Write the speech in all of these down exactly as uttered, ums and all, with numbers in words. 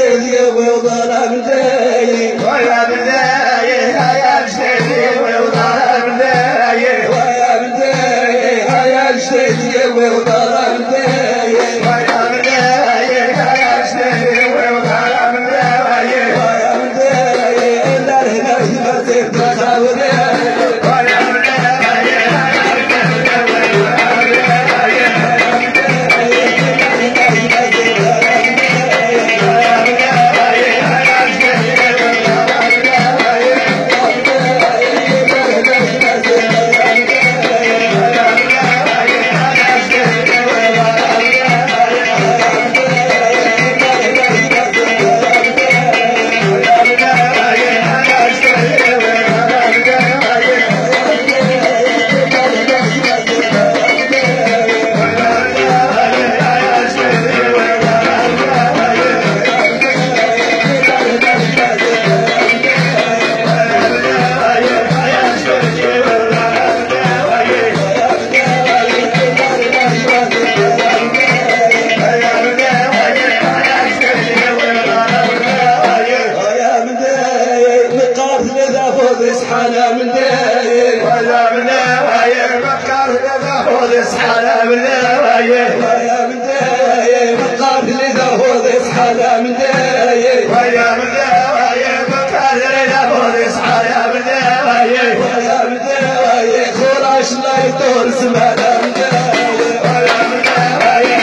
شتي وظلم داي ويا بداي يا شتي وظلم داي ويا بداي يا شتي وظلم داي ويا بداي يا شتي وظلم داي ويا بداي إلا الهنا ما تتخاوري حنا من داير ويا من داير مكار إذا هو حنا من داير ويا من داير مقار إذا هو حنا من داير ويا من داير مكار إذا هو حنا من داير ويا من داير خراش لا يدور زمانا من داير ويا من داير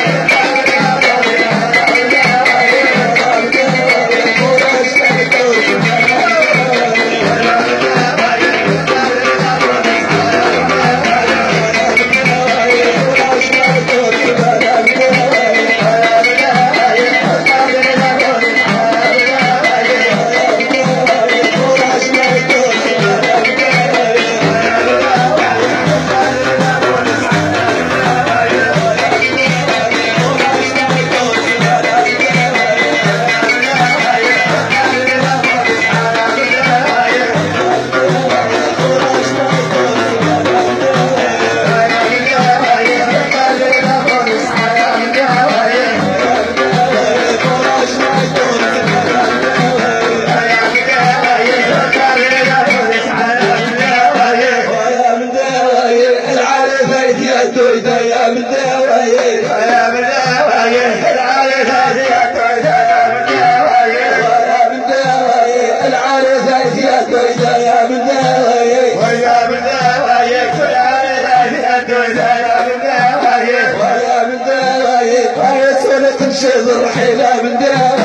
يا من داير يا من داير العارف يا تويدا يا من داير يا من داير العارف يا تويدا يا من داير ويا من داير العارف يا تويدا يا من داير ويا من داير يا سنة تنشد الرحيلة من داير